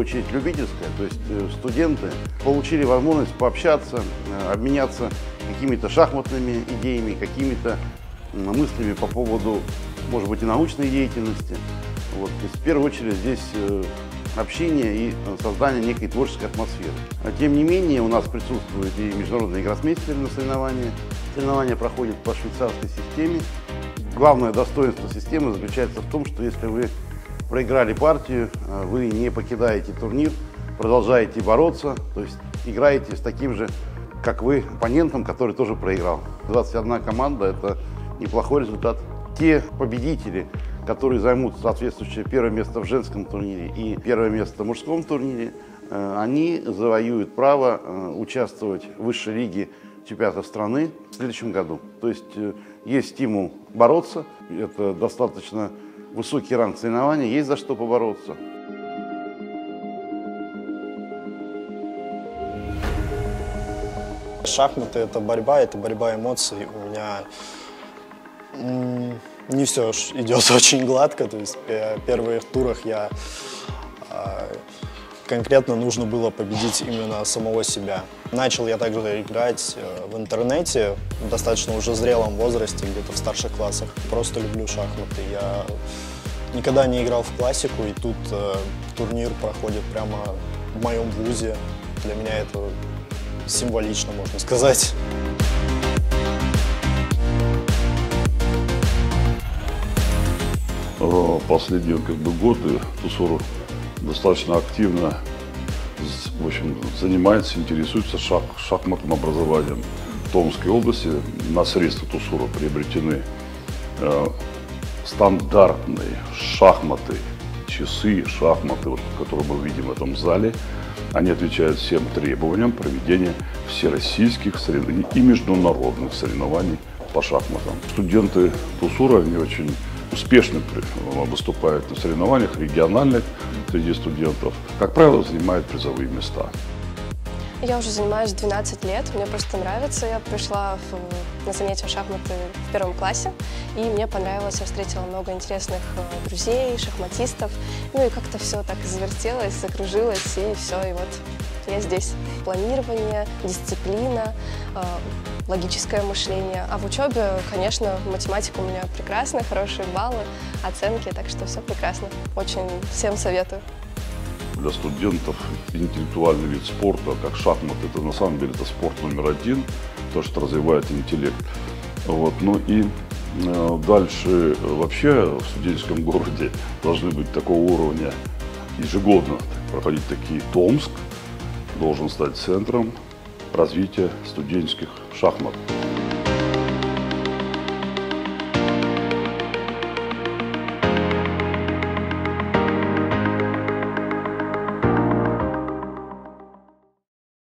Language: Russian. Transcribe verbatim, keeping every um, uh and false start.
очередь любительская, то есть студенты получили возможность пообщаться, обменяться какими-то шахматными идеями, какими-то мыслями по поводу, может быть, и научной деятельности. Вот. То есть, в первую очередь здесь общение и создание некой творческой атмосферы. Тем не менее, у нас присутствуют и международные гроссмейстеры на соревновании. Соревнования проходят по швейцарской системе. Главное достоинство системы заключается в том, что если вы проиграли партию, вы не покидаете турнир, продолжаете бороться, то есть играете с таким же, как вы, оппонентом, который тоже проиграл. двадцать одна команда – это неплохой результат. Те победители, которые займут соответствующее первое место в женском турнире и первое место в мужском турнире, они завоюют право участвовать в высшей лиге чемпионатов страны в следующем году. То есть есть стимул бороться, это достаточно высокий ранг соревнований, есть за что побороться. Шахматы – это борьба, это борьба эмоций. У меня не все идет очень гладко, то есть в первых турах я конкретно нужно было победить именно самого себя. Начал я также играть в интернете в достаточно уже зрелом возрасте, где-то в старших классах. Просто люблю шахматы. Я никогда не играл в классику, и тут турнир проходит прямо в моем вузе. Для меня это символично, можно сказать. Последние как бы, годы Тусуру достаточно активно в общем, занимается, интересуется шах, шахматным образованием. В Томской области на средства Тусура приобретены э, стандартные шахматы, часы, шахматы, вот, которые мы видим в этом зале. Они отвечают всем требованиям проведения всероссийских соревнований и международных соревнований по шахматам. Студенты Тусура, они очень успешно выступают на соревнованиях региональных среди студентов. Как правило, занимают призовые места. Я уже занимаюсь двенадцать лет, мне просто нравится. Я пришла в, на занятия шахматы в первом классе, и мне понравилось. Я встретила много интересных друзей, шахматистов. Ну и как-то все так завертелось, закружилось, и все, и вот я здесь. Планирование, дисциплина, логическое мышление. А в учебе, конечно, математика у меня прекрасная, хорошие баллы, оценки, так что все прекрасно. Очень всем советую. Для студентов интеллектуальный вид спорта, как шахматы, это на самом деле это спорт номер один, то, что развивает интеллект. Вот. Ну и э, дальше вообще в студенческом городе должны быть такого уровня ежегодно проходить такие. Томск должен стать центром развития студенческих шахмат.